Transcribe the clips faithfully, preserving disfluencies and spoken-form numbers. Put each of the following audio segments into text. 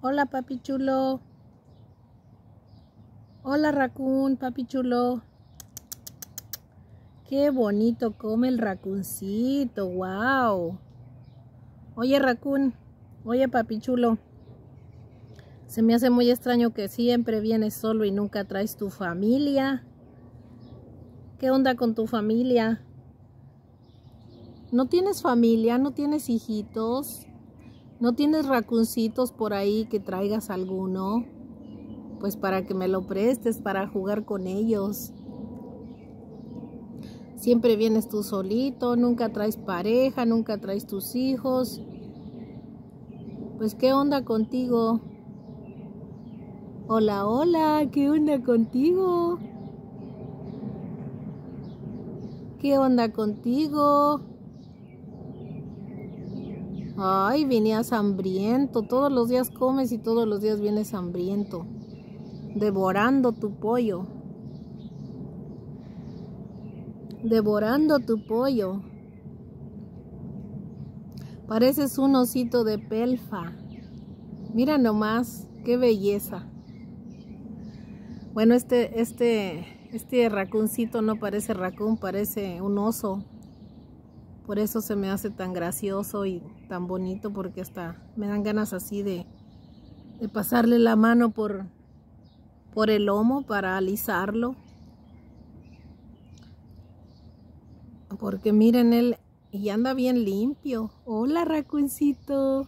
Hola, papi chulo. Hola, raccoon, papi chulo. Qué bonito come el racuncito, wow. Oye, raccoon, oye, papi chulo. Se me hace muy extraño que siempre vienes solo y nunca traes tu familia. ¿Qué onda con tu familia? ¿No tienes familia? ¿No tienes hijitos? ¿No tienes racuncitos por ahí que traigas alguno? Pues para que me lo prestes para jugar con ellos. Siempre vienes tú solito, nunca traes pareja, nunca traes tus hijos. Pues ¿qué onda contigo? Hola, hola, ¿qué onda contigo? ¿Qué onda contigo? Ay, venías hambriento, todos los días comes y todos los días vienes hambriento, devorando tu pollo, devorando tu pollo. Pareces un osito de pelfa. Mira nomás, qué belleza. Bueno, este, este, este racuncito no parece racún, parece un oso. Por eso se me hace tan gracioso y tan bonito, porque hasta me dan ganas así de, de pasarle la mano por, por el lomo para alisarlo. Porque miren él, y anda bien limpio. Hola, racuncito.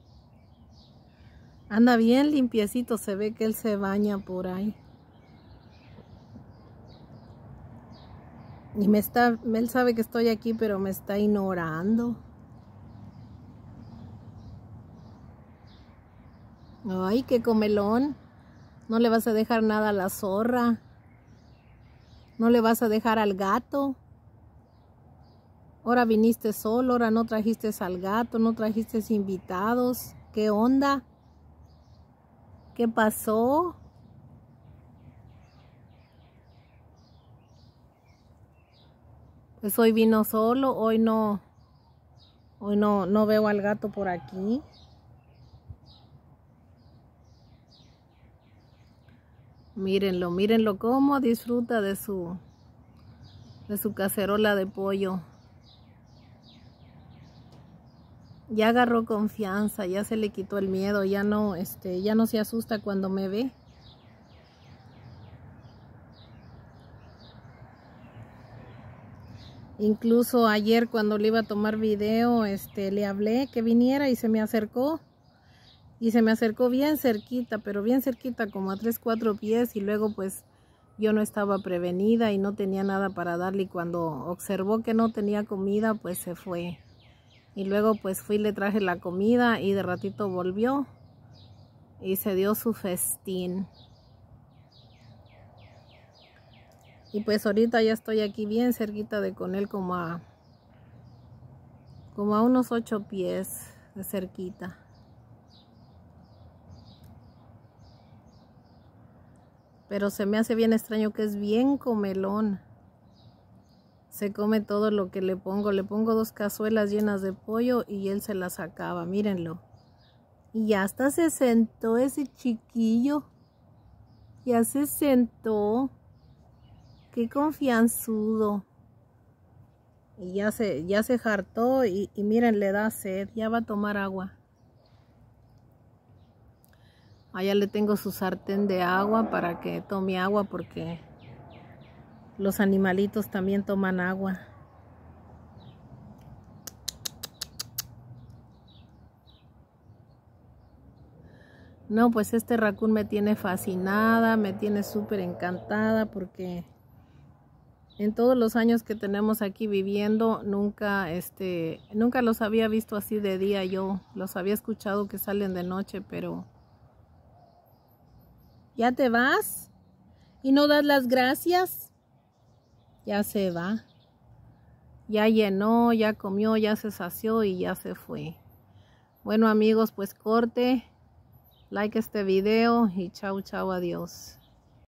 Anda bien limpiecito, se ve que él se baña por ahí. Y me está, él sabe que estoy aquí, pero me está ignorando. Ay, qué comelón. No le vas a dejar nada a la zorra. No le vas a dejar al gato. Ahora viniste solo, ahora no trajiste al gato, no trajiste invitados. ¿Qué onda? ¿Qué pasó? Pues hoy vino solo, hoy no, hoy no, no veo al gato por aquí. Mírenlo, mírenlo cómo disfruta de su, de su cacerola de pollo. Ya agarró confianza, ya se le quitó el miedo, ya no, este, ya no se asusta cuando me ve. Incluso ayer cuando le iba a tomar video, este, le hablé que viniera y se me acercó. Y se me acercó bien cerquita, pero bien cerquita, como a tres, cuatro pies. Y luego pues yo no estaba prevenida y no tenía nada para darle. Y cuando observó que no tenía comida, pues se fue. Y luego pues fui y le traje la comida y de ratito volvió. Y se dio su festín. Y pues ahorita ya estoy aquí bien cerquita de con él, como a, como a unos ocho pies de cerquita. Pero se me hace bien extraño que es bien comelón. Se come todo lo que le pongo. Le pongo dos cazuelas llenas de pollo y él se las acaba. Mírenlo. Y ya hasta se sentó ese chiquillo. Ya se sentó. Qué confianzudo. Y ya se, ya se hartó y, y miren, le da sed. Ya va a tomar agua. Allá le tengo su sartén de agua para que tome agua, porque los animalitos también toman agua. No, pues este raccoon me tiene fascinada, me tiene súper encantada, porque en todos los años que tenemos aquí viviendo, nunca, este, nunca los había visto así de día. Yo los había escuchado que salen de noche, pero... ¿Ya te vas? ¿Y no das las gracias? Ya se va. Ya llenó, ya comió, ya se sació y ya se fue. Bueno, amigos, pues corte, like este video y chau, chau, adiós.